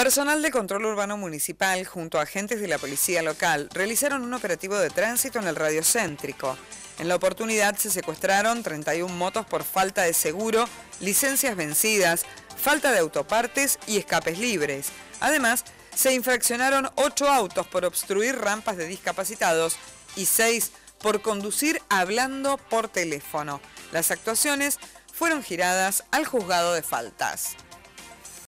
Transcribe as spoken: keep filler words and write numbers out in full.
Personal de control urbano municipal junto a agentes de la policía local realizaron un operativo de tránsito en el radio céntrico. En la oportunidad se secuestraron treinta y una motos por falta de seguro, licencias vencidas, falta de autopartes y escapes libres. Además, se infraccionaron ocho autos por obstruir rampas de discapacitados y seis por conducir hablando por teléfono. Las actuaciones fueron giradas al juzgado de faltas.